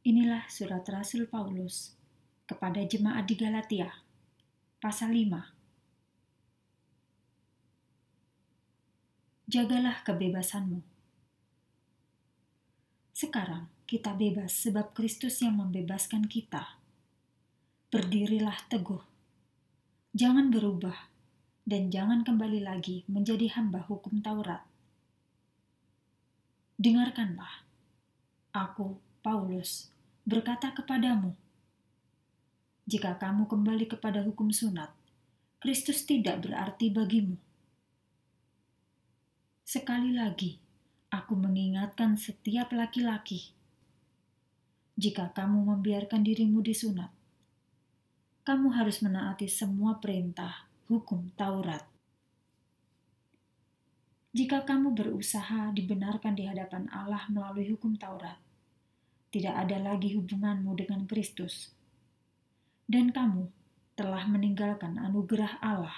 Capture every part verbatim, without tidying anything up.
Inilah surat Rasul Paulus kepada jemaat di Galatia, pasal lima. Jagalah kebebasanmu. Sekarang kita bebas sebab Kristus yang membebaskan kita. Berdirilah teguh. Jangan berubah dan jangan kembali lagi menjadi hamba hukum Taurat. Dengarkanlah. Aku, Paulus, berkata kepadamu, jika kamu kembali kepada hukum sunat, Kristus tidak berarti bagimu. Sekali lagi, aku mengingatkan setiap laki-laki, jika kamu membiarkan dirimu disunat, kamu harus menaati semua perintah hukum Taurat. Jika kamu berusaha dibenarkan di hadapan Allah melalui hukum Taurat, tidak ada lagi hubunganmu dengan Kristus, dan kamu telah meninggalkan anugerah Allah.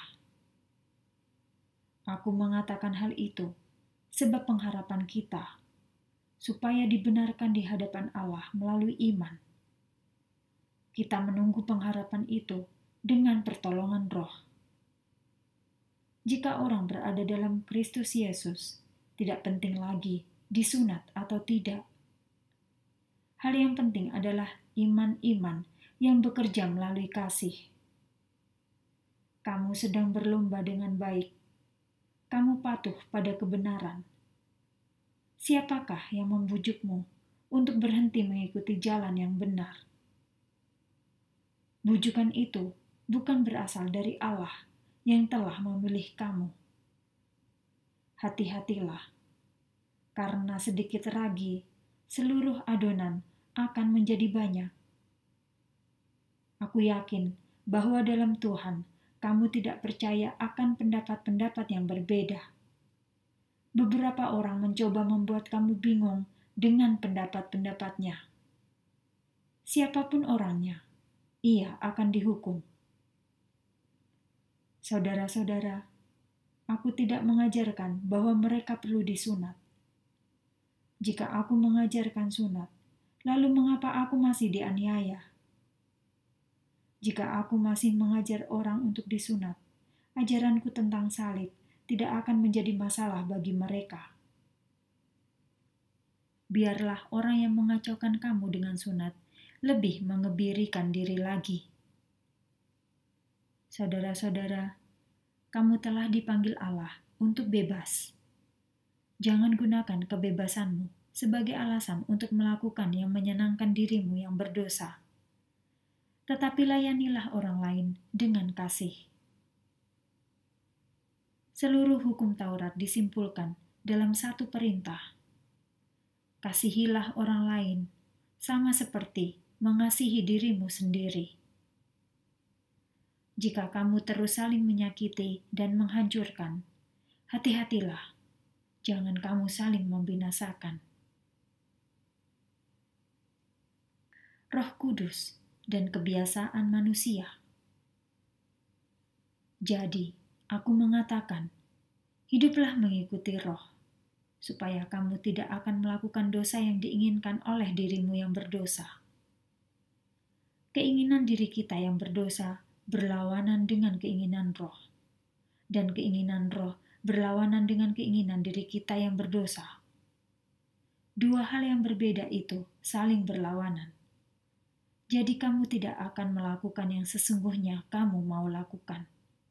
Aku mengatakan hal itu sebab pengharapan kita supaya dibenarkan di hadapan Allah melalui iman. Kita menunggu pengharapan itu dengan pertolongan Roh. Jika orang berada dalam Kristus Yesus, tidak penting lagi disunat atau tidak. Hal yang penting adalah iman-iman yang bekerja melalui kasih. Kamu sedang berlomba dengan baik. Kamu patuh pada kebenaran. Siapakah yang membujukmu untuk berhenti mengikuti jalan yang benar? Bujukan itu bukan berasal dari Allah yang telah memilih kamu. Hati-hatilah, karena sedikit ragi, seluruh adonan akan menjadi banyak. Aku yakin bahwa dalam Tuhan kamu tidak percaya akan pendapat-pendapat yang berbeda. Beberapa orang mencoba membuat kamu bingung dengan pendapat-pendapatnya. Siapapun orangnya, ia akan dihukum. Saudara-saudara, aku tidak mengajarkan bahwa mereka perlu disunat. Jika aku mengajarkan sunat, lalu mengapa aku masih dianiaya? Jika aku masih mengajar orang untuk disunat, ajaranku tentang salib tidak akan menjadi masalah bagi mereka. Biarlah orang yang mengacaukan kamu dengan sunat lebih mengebirikan diri lagi. Saudara-saudara, kamu telah dipanggil Allah untuk bebas. Jangan gunakan kebebasanmu sebagai alasan untuk melakukan yang menyenangkan dirimu yang berdosa. Tetapi layanilah orang lain dengan kasih. Seluruh hukum Taurat disimpulkan dalam satu perintah. Kasihilah orang lain, sama seperti mengasihi dirimu sendiri. Jika kamu terus saling menyakiti dan menghancurkan, hati-hatilah, jangan kamu saling membinasakan. Roh Kudus dan kebiasaan manusia. Jadi, aku mengatakan, hiduplah mengikuti Roh, supaya kamu tidak akan melakukan dosa yang diinginkan oleh dirimu yang berdosa. Keinginan diri kita yang berdosa berlawanan dengan keinginan Roh, dan keinginan Roh berlawanan dengan keinginan diri kita yang berdosa. Dua hal yang berbeda itu saling berlawanan. Jadi kamu tidak akan melakukan yang sesungguhnya kamu mau lakukan.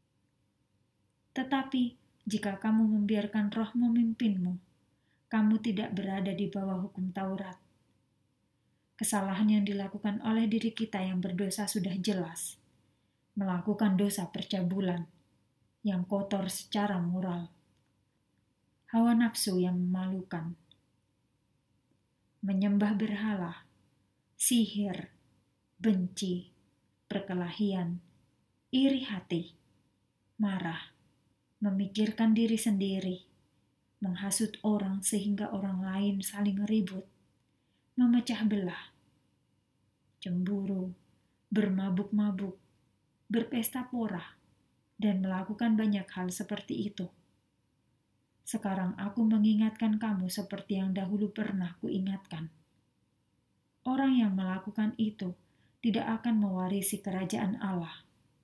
Tetapi jika kamu membiarkan Roh memimpinmu, kamu tidak berada di bawah hukum Taurat. Kesalahan yang dilakukan oleh diri kita yang berdosa sudah jelas. Melakukan dosa percabulan yang kotor secara moral. Hawa nafsu yang memalukan. Menyembah berhala, sihir, benci, perkelahian, iri hati, marah, memikirkan diri sendiri, menghasut orang sehingga orang lain saling ribut, memecah belah, cemburu, bermabuk-mabuk, berpesta pora, dan melakukan banyak hal seperti itu. Sekarang aku mengingatkan kamu seperti yang dahulu pernah kuingatkan. orang yang melakukan itu tidak akan mewarisi kerajaan Allah.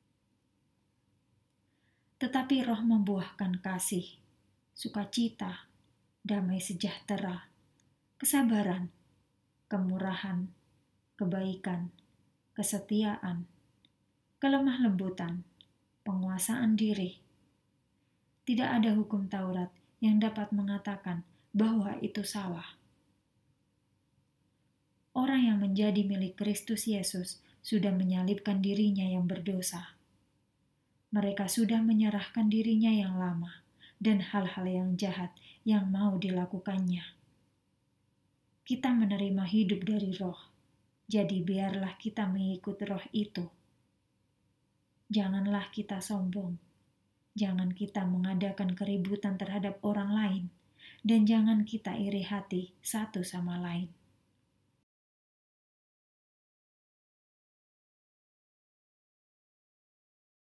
Tetapi Roh membuahkan kasih, sukacita, damai sejahtera, kesabaran, kemurahan, kebaikan, kesetiaan, kelemah lembutan, penguasaan diri. Tidak ada hukum Taurat yang dapat mengatakan bahwa itu salah. Orang yang menjadi milik Kristus Yesus sudah menyalibkan dirinya yang berdosa. Mereka sudah menyerahkan dirinya yang lama dan hal-hal yang jahat yang mau dilakukannya. Kita menerima hidup dari Roh, jadi biarlah kita mengikut Roh itu. Janganlah kita sombong, jangan kita mengadakan keributan terhadap orang lain, dan jangan kita iri hati satu sama lain.